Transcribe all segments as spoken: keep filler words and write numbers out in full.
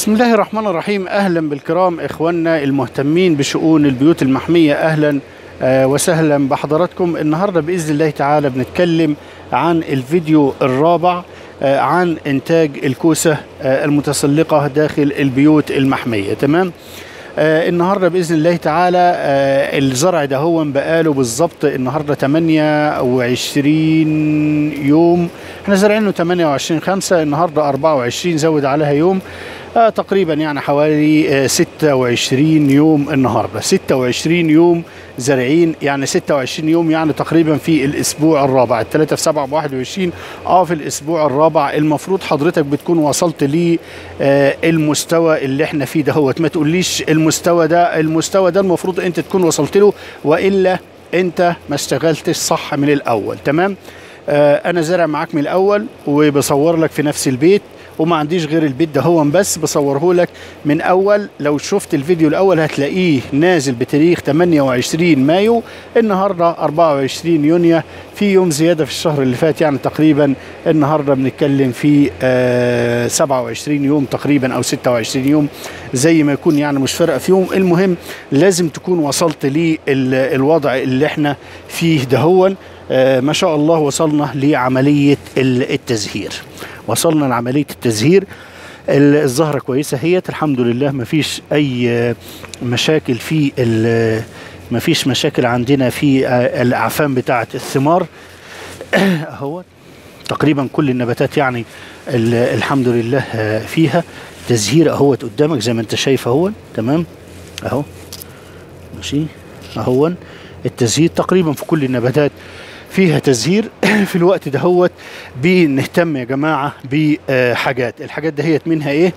بسم الله الرحمن الرحيم. أهلا بالكرام إخواننا المهتمين بشؤون البيوت المحمية، أهلا آه وسهلا بحضراتكم. النهاردة بإذن الله تعالى بنتكلم عن الفيديو الرابع آه عن إنتاج الكوسة آه المتسلقة داخل البيوت المحمية. تمام. آه النهاردة بإذن الله تعالى آه الزرع ده هو بقاله بالظبط النهاردة ثمانية وعشرين يوم، احنا زرعينه ثمانية وعشرين خمسة، النهاردة أربعة وعشرين زود عليها يوم، آه تقريبا يعني حوالي آه ستة وعشرين يوم. النهاردة ستة وعشرين يوم زارعين، يعني ستة وعشرين يوم يعني تقريبا في الاسبوع الرابع، الثلاثة في سبعة بواحد وعشرين، اه في الاسبوع الرابع. المفروض حضرتك بتكون وصلت لي آه المستوى اللي احنا فيه دهوت. ما تقوليش المستوى ده، المستوى ده المفروض انت تكون وصلت له، والا انت ما اشتغلتش صح من الاول. تمام. آه انا زارع معاك من الاول وبصور لك في نفس البيت، وما عنديش غير البيت ده هو بس بصوره لك من اول. لو شفت الفيديو الاول هتلاقيه نازل بتاريخ ثمانية وعشرين مايو، النهارده أربعة وعشرين يونيو، في يوم زياده في الشهر اللي فات، يعني تقريبا النهارده بنتكلم في آه سبعة وعشرين يوم تقريبا او ستة وعشرين يوم، زي ما يكون يعني مش فارقه في يوم. المهم لازم تكون وصلت للوضع اللي احنا فيه دهون. آه ما شاء الله وصلنا لعمليه التزهير، وصلنا لعملية التزهير. الزهرة كويسة هيت الحمد لله، ما فيش أي مشاكل في ما فيش مشاكل عندنا في الأعفان بتاعة الثمار. أهو تقريبا كل النباتات يعني الحمد لله فيها تزهير اهوت قدامك زي ما انت شايف اهو. تمام اهو ماشي اهو التزهير تقريبا في كل النباتات فيها تزهير. في الوقت ده هو بنهتم يا جماعة بحاجات، الحاجات دهيت منها ايه؟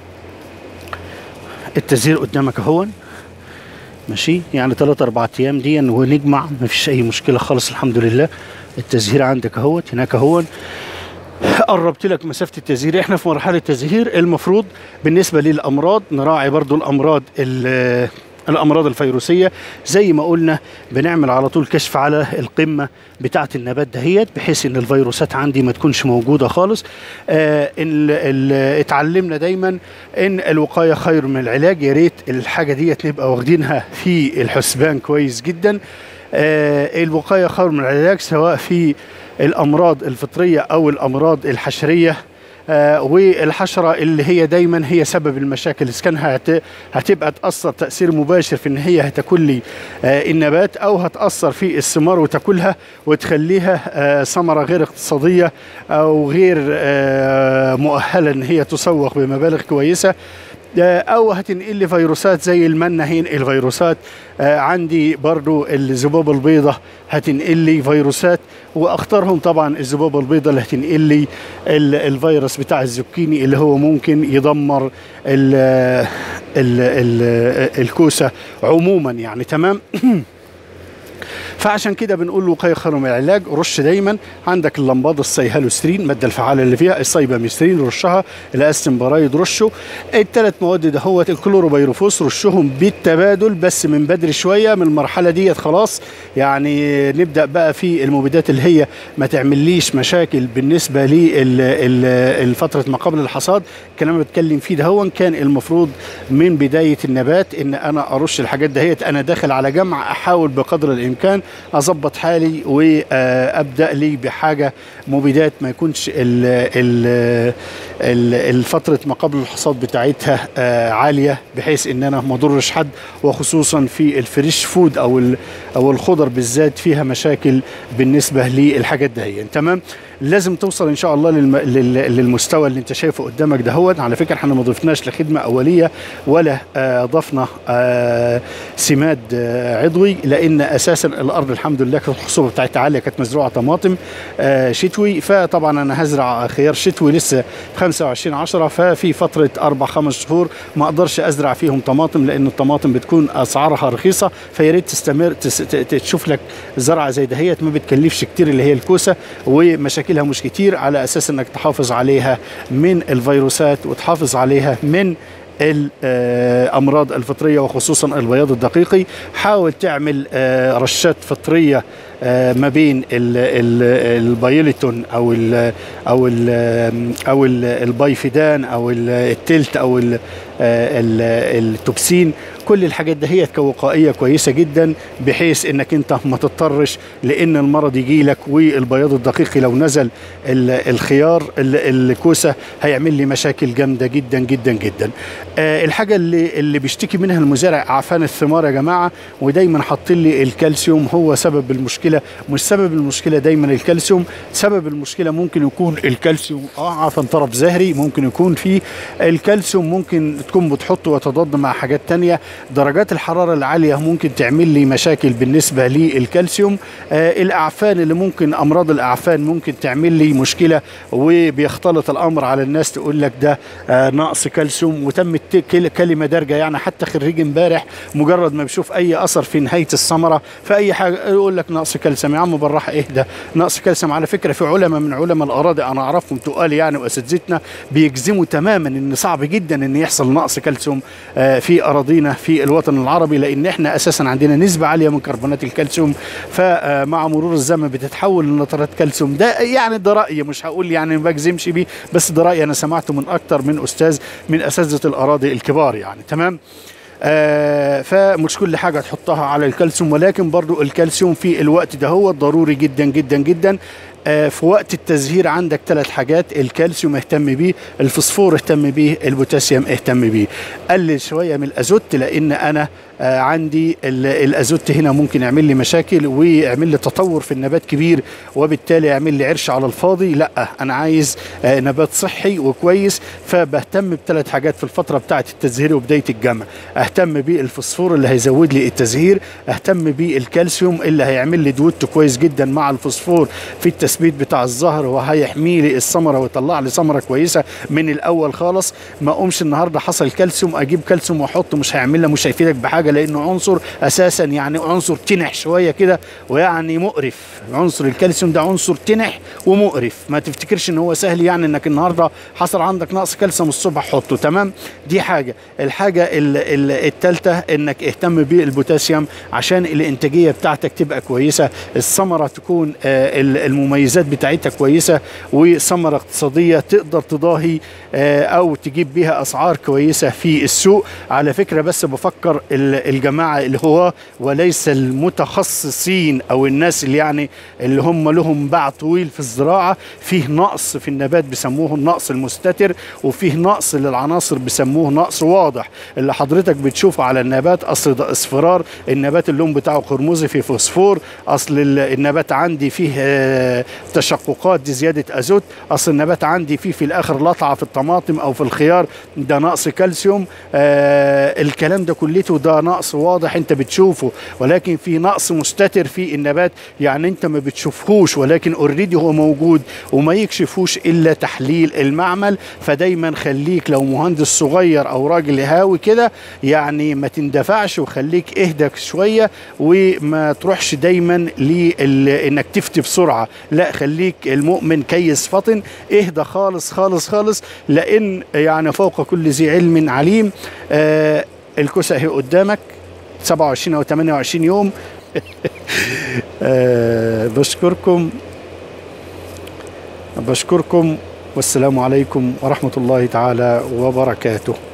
التزهير قدامك اهو ماشي، يعني ثلاثة أربعة أيام دي ونجمع، ما فيش أي مشكلة خالص الحمد لله. التزهير عندك اهو هناك اهو، قربت لك مسافة التزهير. احنا في مرحلة تزهير. المفروض بالنسبة للأمراض نراعي برضو الأمراض الأمراض الفيروسية، زي ما قلنا بنعمل على طول كشف على القمة بتاعة النبات دهيت، بحيث ان الفيروسات عندي ما تكونش موجودة خالص. آه ال ال اتعلمنا دايما ان الوقاية خير من العلاج، يا ريت الحاجة ديت نبقى واخدينها في الحسبان كويس جدا. آه الوقاية خير من العلاج، سواء في الأمراض الفطرية أو الأمراض الحشرية. آه والحشرة اللي هي دايما هي سبب المشاكل، إذا كان هت هتبقى تأثر تأثير مباشر في إن هي هتاكل لي آه النبات، أو هتأثر في الثمار وتاكلها وتخليها آه ثمرة غير اقتصادية أو غير آه مؤهلة إن هي تسوق بمبالغ كويسة، او هتنقل لي فيروسات زي المنة هينقل فيروسات. آه عندي برضو الذبابة البيضاء هتنقل لي فيروسات، واخطرهم طبعا الذبابة البيضاء اللي هتنقل لي الفيروس بتاع الزكيني اللي هو ممكن يدمر ال ال ال الكوسة عموما يعني. تمام. فعشان كده بنقول وقاية خير من العلاج. رش دايما عندك اللمباد السيهالوسترين، الماده الفعاله اللي فيها السايباميسترين رشها، الاستمبرايد رشه، الثلاث مواد دهوت الكلوروبيروفوس رشهم بالتبادل، بس من بدري شويه، من المرحله ديت خلاص يعني نبدا بقى في المبيدات اللي هي ما تعمليش مشاكل بالنسبه لفتره ما قبل الحصاد. الكلام اللي بتكلم فيه دهون كان المفروض من بدايه النبات ان انا ارش الحاجات دهيت. انا داخل على جمع، احاول بقدر الامكان اظبط حالي وابدا لي بحاجه مبيدات ما يكونش الفتره ما قبل الحصاد بتاعتها عاليه، بحيث ان انا ما اضرش حد، وخصوصا في الفريش فود او او الخضر بالذات فيها مشاكل بالنسبه للحاجات دهيا. تمام. لازم توصل ان شاء الله للم... للمستوى اللي انت شايفه قدامك دهوت. على فكره احنا ما ضفناش لخدمه اوليه ولا آه ضفنا آه سماد آه عضوي، لان اساسا الارض الحمد لله كانت الخصوبه بتاعتها عاليه، كانت مزروعه طماطم آه شتوي. فطبعا انا هزرع خيار شتوي لسه خمسة وعشرين عشرة، ففي فتره اربع خمس شهور ما اقدرش ازرع فيهم طماطم، لان الطماطم بتكون اسعارها رخيصه. فيا ريت تستمر تشوف لك زرعه زي دهيت ما بتكلفش كتير، اللي هي الكوسه، ومشاكل مش كتير، على اساس انك تحافظ عليها من الفيروسات وتحافظ عليها من الامراض الفطريه، وخصوصا البياض الدقيقي. حاول تعمل رشات فطريه ما بين البايلتون او ال او ال او البايفيدان او التلت او التوبسين. كل الحاجات ده هي كوقائيه كويسه جدا، بحيث انك انت ما تضطرش لان المرض يجي لك. والبياض الدقيقي لو نزل الخيار الكوسه هيعمل لي مشاكل جامده جدا جدا جدا. آه الحاجه اللي اللي بيشتكي منها المزارع عفان الثمار يا جماعه، ودايما حاطين لي الكالسيوم هو سبب المشكله. مش سبب المشكله دايما الكالسيوم، سبب المشكله ممكن يكون الكالسيوم اه عفن طرف زهري، ممكن يكون فيه الكالسيوم، ممكن تكون بتحطه وتضاد مع حاجات تانية. درجات الحراره العاليه ممكن تعمل لي مشاكل بالنسبه للكالسيوم. آه الاعفان اللي ممكن امراض الاعفان ممكن تعمل لي مشكله، وبيختلط الامر على الناس تقول لك ده آه نقص كالسيوم. وتم كلمه دارجه يعني، حتى خريج امبارح مجرد ما بيشوف اي اثر في نهايه الثمره في اي حاجه يقول لك نقص كالسيوم. يا عم بالراحه اهدى، نقص كالسيوم. على فكره في علماء من علماء الاراضي انا اعرفهم تقال يعني واساتذتنا بيجزموا تماما ان صعب جدا ان يحصل نقص كالسيوم آه في اراضينا في الوطن العربي، لان احنا اساسا عندنا نسبه عاليه من كربونات الكالسيوم، فمع مرور الزمن بتتحول لنترات كالسيوم. ده يعني ده رايي، مش هقول يعني ما بجزمش بيه، بس ده رايي انا سمعته من اكتر من استاذ من اساتذه الاراضي الكبار يعني. تمام. آه فمش كل حاجه تحطها على الكالسيوم، ولكن برضو الكالسيوم في الوقت ده هو ضروري جدا جدا جدا. آه في وقت التزهير عندك ثلاث حاجات الكالسيوم اهتم بيه، الفوسفور اهتم بيه، البوتاسيوم اهتم بيه. قلل شويه من الازوت، لان انا آه عندي الازوت هنا ممكن يعمل لي مشاكل ويعمل لي تطور في النبات كبير، وبالتالي يعمل لي عرش على الفاضي. لا انا عايز آه نبات صحي وكويس، فبهتم بثلاث حاجات في الفتره بتاعه التزهير وبدايه الجمع. اهتم بالفوسفور اللي هيزود لي التزهير، اهتم بالكالسيوم اللي هيعمل لي دوت كويس جدا مع الفوسفور في التثبيت بتاع الزهر، وهيحمي لي الثمره ويطلع لي ثمره كويسه من الاول خالص. ما اقومش النهارده حصل كالسيوم اجيب كالسيوم واحطه، مش هيعمل لي مش هيفيدك بحاجه، لانه عنصر اساسا يعني عنصر تنح شويه كده ويعني مقرف. عنصر الكالسيوم ده عنصر تنح ومقرف، ما تفتكرش ان هو سهل يعني انك النهارده حصل عندك نقص كالسيوم الصبح حطه. تمام. دي حاجه. الحاجه الثالثه انك اهتم بالبوتاسيوم عشان الانتاجيه بتاعتك تبقى كويسه، الثمره تكون المميزات بتاعتها كويسه، وثمره اقتصاديه تقدر تضاهي او تجيب بيها اسعار كويسه في السوق. على فكره بس بفكر الجماعه اللي هو وليس المتخصصين او الناس اللي يعني اللي هم لهم باع طويل في الزراعه، فيه نقص في النبات بيسموه النقص المستتر، وفيه نقص للعناصر بيسموه نقص واضح اللي حضرتك بتشوفه على النبات. اصل ده اصفرار النبات اللون بتاعه قرمزي فيه فوسفور، اصل النبات عندي فيه تشققات دي زياده ازوت، اصل النبات عندي فيه في الاخر لطعه في الطماطم او في الخيار ده نقص كالسيوم. آه الكلام ده كلته ده نقص واضح انت بتشوفه، ولكن في نقص مستتر في النبات يعني انت ما بتشوفهوش، ولكن اوريدي هو موجود وما يكشفوش الا تحليل المعمل. فدايما خليك لو مهندس صغير او راجل هاوي كده يعني ما تندفعش، وخليك اهدى شويه وما تروحش دايما لانك تفتي بسرعه. لا خليك المؤمن كيس فطن، اهدى خالص خالص خالص، لان يعني فوق كل ذي علم عليم. آه الكوسه اهي قدامك سبعة وعشرين او ثمانية وعشرين يوم. آه بشكركم بشكركم والسلام عليكم ورحمه الله تعالى وبركاته.